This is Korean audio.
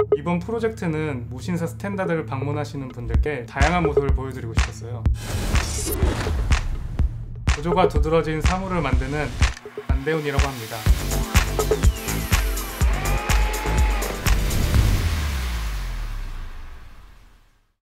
이번 프로젝트는 무신사 스탠다드를 방문하시는 분들께 다양한 모습을 보여드리고 싶었어요. 구조가 두드러진 사물을 만드는 안대훈이라고 합니다.